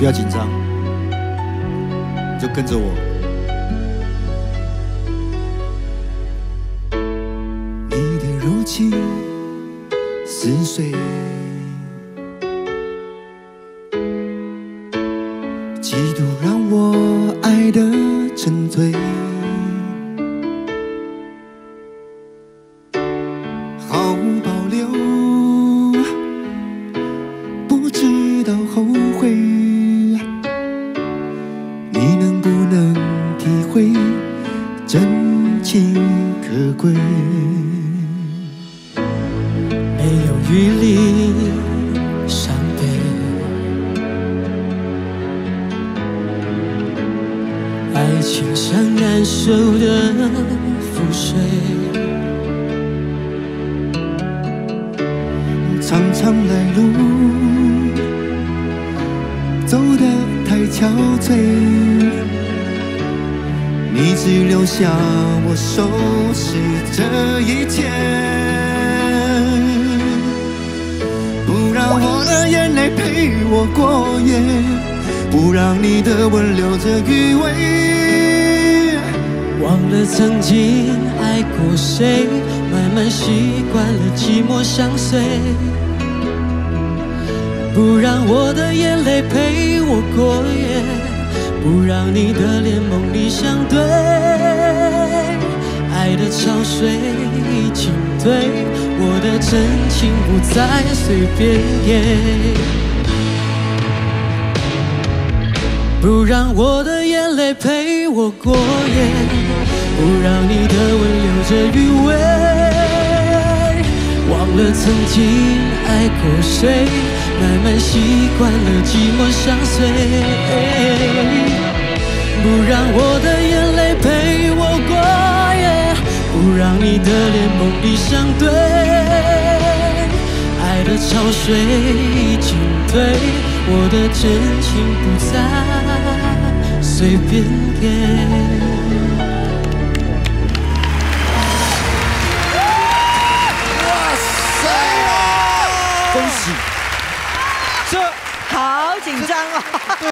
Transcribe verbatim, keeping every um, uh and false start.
不要紧张，就跟着我。你的柔情似水，几度让我爱得沉醉。毫无保留，不知道后悔。你能不能体会真情可贵？ 没有余力伤悲，爱情像难收的覆水， 长长来路走得太憔悴，你只留下我收拾这一切，不让我的眼泪陪我过夜，不让你的吻留着余味。 忘了曾经爱过谁，慢慢习惯了寂寞相随，不让我的眼泪陪我过夜，不让你的脸梦里相对。爱的潮水已经退，我的真情不再随便给，不让我的眼泪陪我过夜，不让你的吻留着余味。忘了曾经爱过谁，慢慢习惯了寂寞相随，不让我的眼泪陪我过夜，不让你的脸梦里相对。爱的潮水已经退，我的真情不再随便给。 恭喜！ 好紧张哦。